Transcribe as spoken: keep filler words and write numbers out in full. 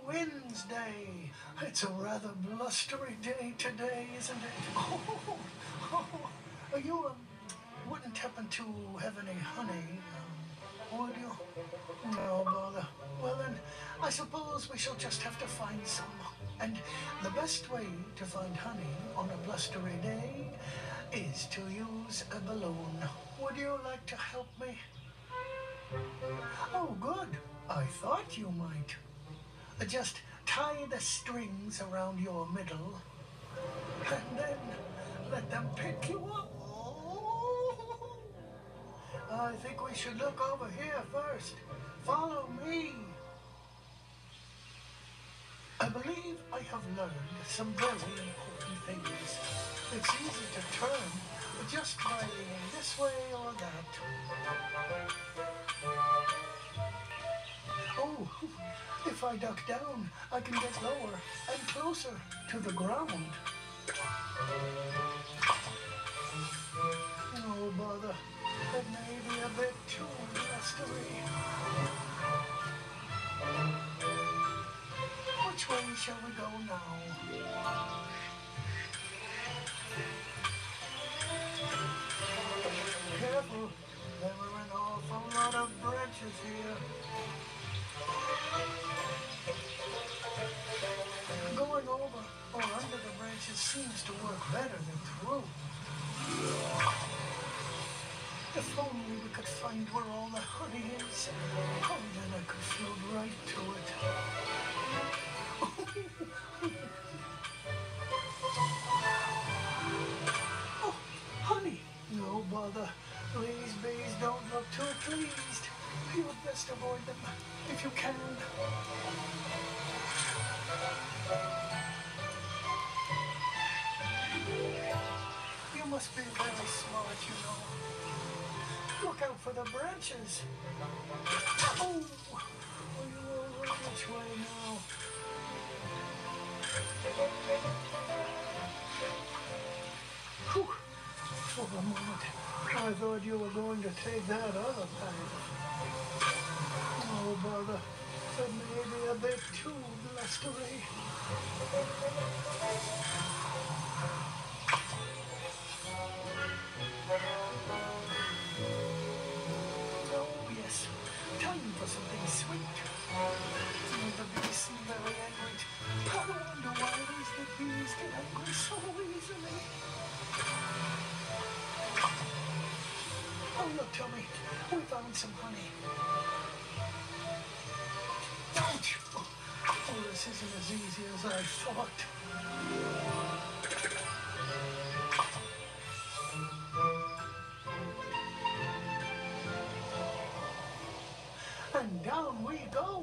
Wednesday. It's a rather blustery day today, isn't it? Oh, oh, you um, wouldn't happen to have any honey, um, would you? No bother. Well then, I suppose we shall just have to find some. And the best way to find honey on a blustery day is to use a balloon. Would you like to help me? Oh, good. I thought you might. Just tie the strings around your middle and then let them pick you up. I think we should look over here first. Follow me. I believe I have learned some very important things. It's easy to turn just by leaning this way or that. Oh, if I duck down, I can get lower and closer to the ground. No bother, it may be a bit too blustery. Which way shall we go now? Careful, there are an awful lot of branches here. Going over or under the branches seems to work better than through. If only we could find where all the honey is, oh, then I could float right to it. Oh, honey! No bother. These bees don't look too pleased. You'd best avoid them if you can. You must be very smart, you know. Look out for the branches. Oh, are you all right? Which way now? Whew. For a moment, I thought you were going to take that other path. Oh, bother. That may be a bit too blustery. Oh, yes. Time for something sweet. Oh, the bees seem very angry. I wonder why it is that bees get angry so easily. Oh, look, Tommy. We found some honey. Ouch! Oh, this isn't as easy as I thought. And down we go.